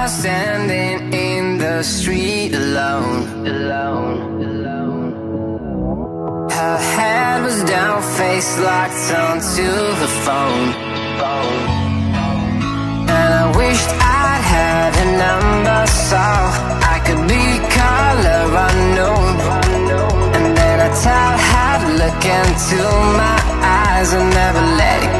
standing in the street alone. Her head was down, face locked onto the phone. And I wished I'd had a number so I could be color unknown. And then I tell her to look into my eyes and never let it